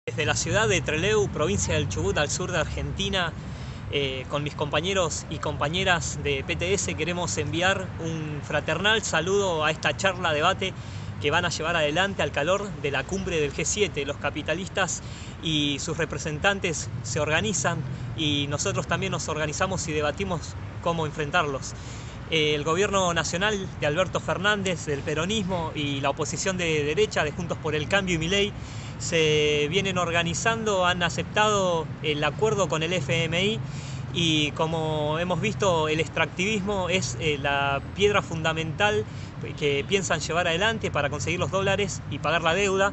Desde la ciudad de Trelew, provincia del Chubut, al sur de Argentina, con mis compañeros y compañeras de PTS queremos enviar un fraternal saludo a esta charla debate que van a llevar adelante al calor de la cumbre del G7. Los capitalistas y sus representantes se organizan y nosotros también nos organizamos y debatimos cómo enfrentarlos. El gobierno nacional de Alberto Fernández, del peronismo, y la oposición de derecha de Juntos por el Cambio y Milei se vienen organizando, han aceptado el acuerdo con el FMI y, como hemos visto, el extractivismo es la piedra fundamental que piensan llevar adelante para conseguir los dólares y pagar la deuda.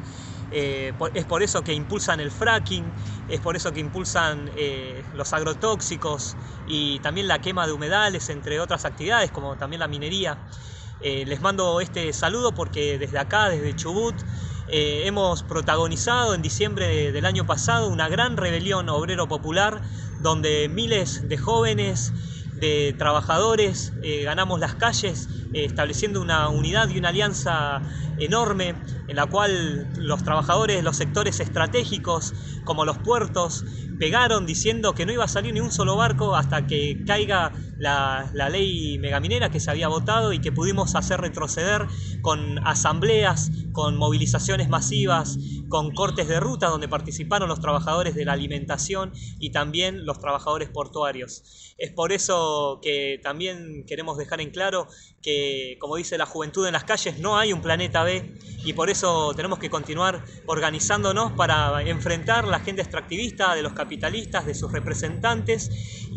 Es por eso que impulsan el fracking, es por eso que impulsan los agrotóxicos y también la quema de humedales, entre otras actividades como también la minería. Les mando este saludo porque desde acá, desde Chubut, hemos protagonizado en diciembre del año pasado una gran rebelión obrero popular donde miles de jóvenes, de trabajadores, ganamos las calles estableciendo una unidad y una alianza enorme en la cual los trabajadores de los sectores estratégicos como los puertos pegaron diciendo que no iba a salir ni un solo barco hasta que caiga la ley megaminera que se había votado y que pudimos hacer retroceder con asambleas, con movilizaciones masivas, con cortes de ruta donde participaron los trabajadores de la alimentación y también los trabajadores portuarios. Es por eso que también queremos dejar en claro que, como dice la juventud en las calles, no hay un planeta B y por eso tenemos que continuar organizándonos para enfrentar la agenda extractivista de los capitalistas, de sus representantes,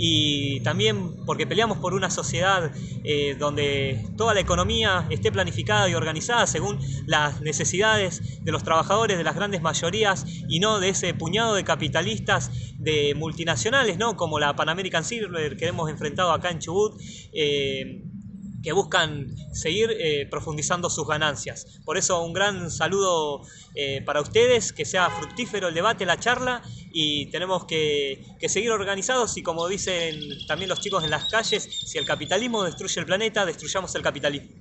y también porque peleamos por una sociedad donde toda la economía esté planificada y organizada según las necesidades de los trabajadores, de las grandes mayorías, y no de ese puñado de capitalistas, de multinacionales, ¿no?, como la Pan American Silver que hemos enfrentado acá en Chubut, que buscan seguir profundizando sus ganancias. Por eso un gran saludo para ustedes, que sea fructífero el debate, la charla, y tenemos que seguir organizados y, como dicen también los chicos en las calles, si el capitalismo destruye el planeta, destruyamos el capitalismo.